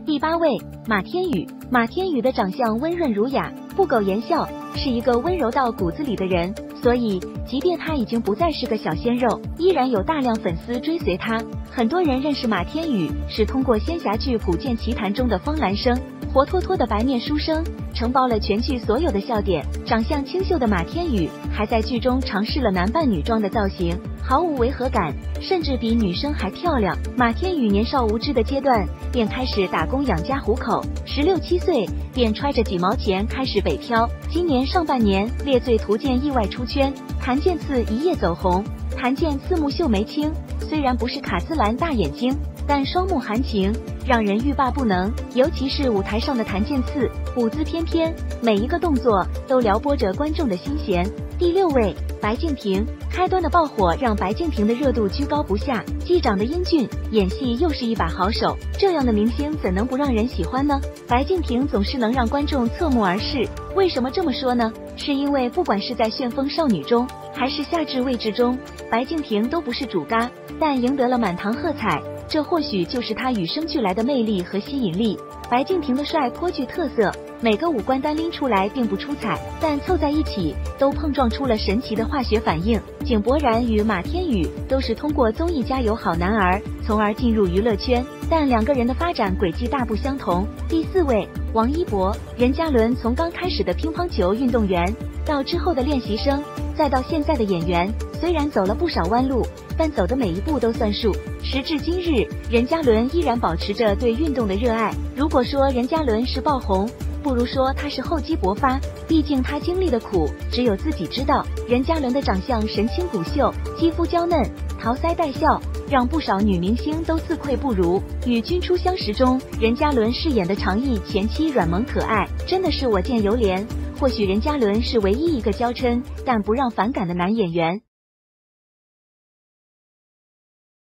第8位，马天宇。马天宇的长相温润儒雅，不苟言笑，是一个温柔到骨子里的人，所以即便他已经不再是个小鲜肉，依然有大量粉丝追随他。很多人认识马天宇是通过仙侠剧《古剑奇谭》中的方兰生，活脱脱的白面书生，承包了全剧所有的笑点。长相清秀的马天宇还在剧中尝试了男扮女装的造型，毫无违和感，甚至比女生还漂亮。马天宇年少无知的阶段便开始打工养家糊口，16、17岁便揣着几毛钱开始北漂。今年上半年猎罪图鉴意外出圈，谭健次一夜走红。谭健次木秀眉清，虽然不是卡姿兰大眼睛，但双目含情，让人欲罢不能。尤其是舞台上的谭健次，舞姿翩翩，每一个动作都撩拨着观众的心弦。第6位，白敬亭。开端的爆火让白敬亭的热度居高不下，既长得英俊，演戏又是一把好手，这样的明星怎能不让人喜欢呢？白敬亭总是能让观众侧目而视。为什么这么说呢？是因为不管是在旋风少女中，还是夏至未至中，白敬亭都不是主咖，但赢得了满堂喝彩，这或许就是他与生俱来的魅力和吸引力。白敬亭的帅颇具特色，每个五官单拎出来并不出彩，但凑在一起都碰撞出了神奇的化学反应。井柏然与马天宇都是通过综艺加油好男儿从而进入娱乐圈，但两个人的发展轨迹大不相同。第4位，王一博。任嘉伦从刚开始的乒乓球运动员，到之后的练习生，再到现在的演员，虽然走了不少弯路，但走的每一步都算数。时至今日，任嘉伦依然保持着对运动的热爱。如果说任嘉伦是爆红，不如说他是厚积薄发，毕竟他经历的苦只有自己知道。任嘉伦的长相神清骨秀，肌肤娇嫩，桃腮带笑，让不少女明星都自愧不如。与君初相识中，任嘉伦饰演的长义前妻软萌可爱，真的是我见犹怜。或许任嘉伦是唯一一个娇嗔但不让反感的男演员。